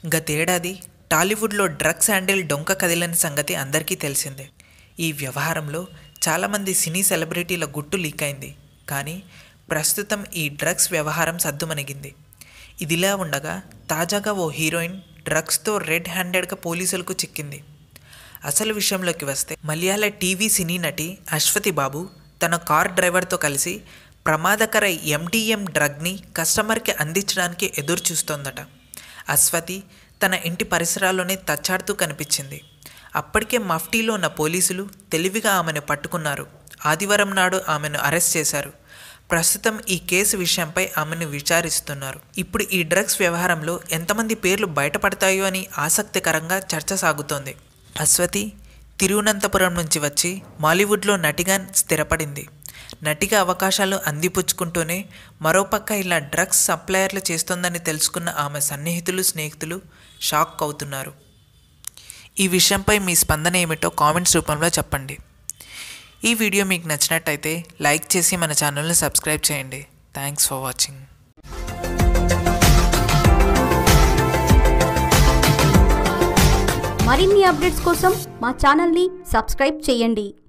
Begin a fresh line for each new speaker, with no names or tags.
గతేడాది టాలీవుడ్లో drugs handle డొంక కదిలని సంగతి అందరికీ తెలిసిందే. ఈ వ్యవహారంలో చాలామంది సినీ సెలబ్రిటీల గుట్టు లీక్ అయింది. కానీ ప్రస్తుతం ఈ డ్రగ్స్ వ్యవహారం సద్దుమణిగింది. ఇదిలా ఉండగా తాజాగా ఓ హీరోయిన్ డ్రగ్స్తో రెడ్ హ్యాండెడ్గా పోలీసులకు చిక్కింది. అసలు విషయంలోకి వస్తే మలయాళ టీవీ సినీ నటి అశ్వతి బాబు తన కార్ డ్రైవర్తో కలిసి ప్రమాదకర MDM డ్రగ్ని కస్టమర్కి అందించడానికి ఎదురు చూస్తోందట. అశ్వతి తన ఇంటి పరిసరాల్లోనే తచ్చాడుతూ కనిపించింది. అప్పటికే మఫ్టీలో ఉన్న పోలీసులు తెలివిగా ఆమెను పట్టుకున్నారు. ఆదివారం నాడు ఆమెను అరెస్ట్ చేశారు. ప్రస్తుతం ఈ కేసు విషయంపై ఆమెను విచారిస్తున్నారు. ఇప్పుడు ఈ డ్రగ్స్ వ్యవహారంలో ఎంతమంది పేర్లు బయటపడతాయో అని ఆసక్తికరంగా చర్చ సాగుతోంది. అశ్వతి తిరువనంతపురం నుంచి వచ్చి మాలీవుడ్లో నటిగా స్థిరపడింది. నటిగా అవకాశాలు అందిపుచ్చుకుంటూనే మరోపక్క ఇలా డ్రగ్స్ సప్లయర్లు చేస్తోందని తెలుసుకున్న ఆమె సన్నిహితులు, స్నేహితులు షాక్ అవుతున్నారు. ఈ విషయంపై మీ స్పందన ఏమిటో కామెంట్స్ రూపంలో చెప్పండి. ఈ వీడియో మీకు నచ్చినట్టయితే లైక్ చేసి మన ఛానల్ని సబ్స్క్రైబ్ చేయండి. Thanks for watching.
మరిన్ని అప్డేట్స్ కోసం మా ఛానల్ని సబ్స్క్రైబ్ చేయండి.